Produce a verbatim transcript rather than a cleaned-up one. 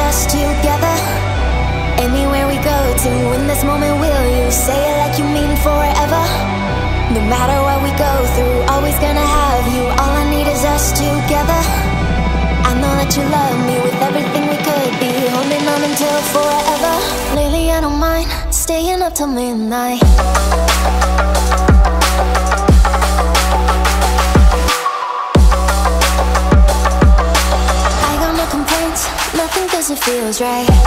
us together. Anywhere we go to, in this moment will you say it like you mean forever? No matter what we go through, always gonna have you. All I need is us together. I know that you love me with everything we could be, holding on until forever. Lately I don't mind staying up till midnight. I got no complaints, nothing cause it feels right.